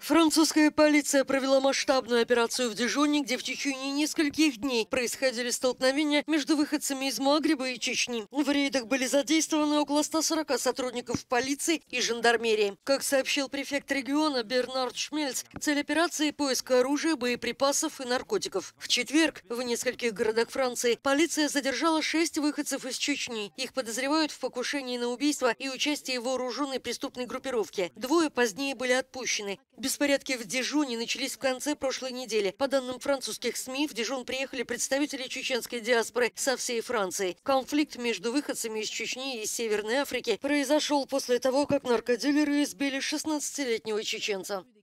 Французская полиция провела масштабную операцию в Дижоне, где в течение нескольких дней происходили столкновения между выходцами из Магриба и Чечни. В рейдах были задействованы около 140 сотрудников полиции и жандармерии. Как сообщил префект региона Бернард Шмельц, цель операции – поиск оружия, боеприпасов и наркотиков. В четверг в нескольких городах Франции полиция задержала 6 выходцев из Чечни. Их подозревают в покушении на убийство и участии в вооруженной преступной группировке. Двое позднее были отпущены. Беспорядки в Дижоне начались в конце прошлой недели. По данным французских СМИ, в Дижон приехали представители чеченской диаспоры со всей Франции. Конфликт между выходцами из Чечни и Северной Африки произошел после того, как наркодилеры избили 16-летнего чеченца.